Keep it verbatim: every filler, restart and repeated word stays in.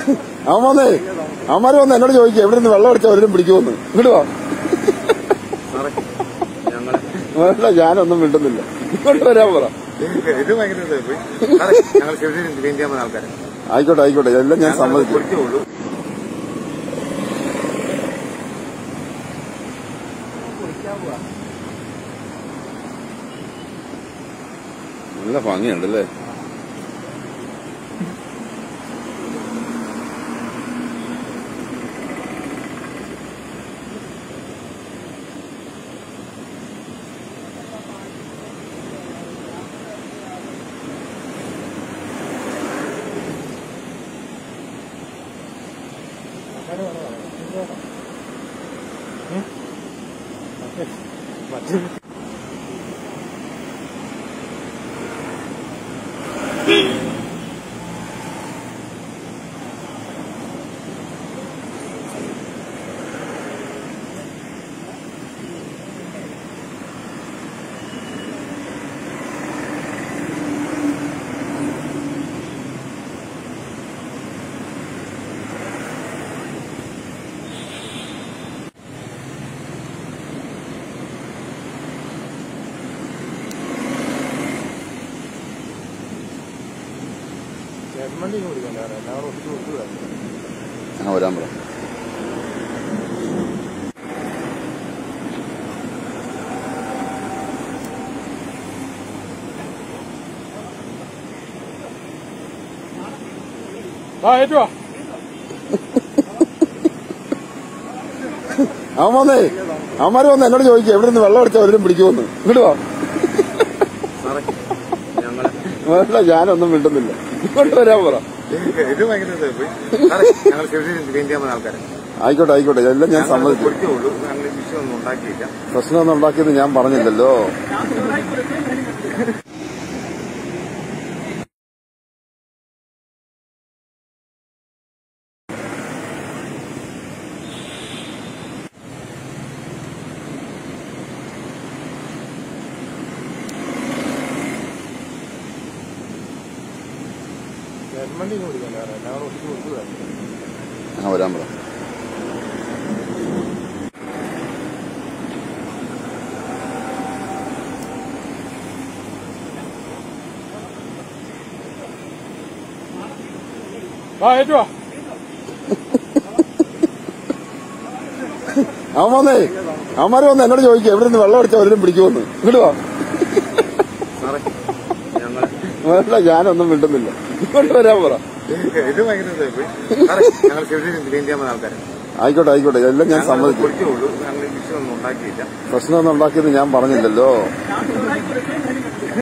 അവൻ വന്നേ അവന്മാര് വന്ന് എന്നോട് ചോദിക്കുക എവിടെ നിന്ന് വെള്ളം അടിച്ചാൽ അവരും പിടിക്കുമെന്ന്. ഇങ്ങോട്ട് വാ. അല്ല ഞാനൊന്നും മിണ്ടുന്നില്ല. ഇങ്ങോട്ട് വരാൻ പറ. ആയിക്കോട്ടെ ആയിക്കോട്ടെ എല്ലാം ഞാൻ സമ്മതിച്ചു. നല്ല ഭംഗിയുണ്ടല്ലേ. ആ വരാൻ പറ. അവൻ വന്നേ അവന്മാര് വന്ന് എന്നോട് ചോദിക്കുക എവിടെ നിന്ന് വെള്ളം അടിച്ചാൽ അവരും പിടിക്കുമെന്ന്. ഇങ്ങോട്ട് വാ. അല്ല ഞാനൊന്നും മിണ്ടുന്നില്ല. ഇങ്ങോട്ട് വരാൻ പറ. ആയിക്കോട്ടെ ആയിക്കോട്ടെ എല്ലാം ഞാൻ സമ്മതിച്ചു. പ്രശ്നമൊന്നും ഉണ്ടാക്കിയത് ഞാൻ പറഞ്ഞില്ലല്ലോ. ആ വരാൻ പറ. അവൻ വന്നേ അവന്മാര് വന്ന് എന്നോട് ചോദിക്കുക എവിടെ നിന്ന് വെള്ളം അടിച്ചാൽ അവരും പിടിക്കുമെന്ന്. ഇങ്ങോട്ട് വാ. അല്ല ഞാനൊന്നും മിണ്ടുന്നില്ല. ഇങ്ങോട്ട് വരാൻ പറ. ആയിക്കോട്ടെ ആയിക്കോട്ടെ എല്ലാം ഞാൻ സമ്മതിച്ചു. പ്രശ്നമൊന്നും ഉണ്ടാക്കിയത് ഞാൻ പറഞ്ഞില്ലല്ലോ.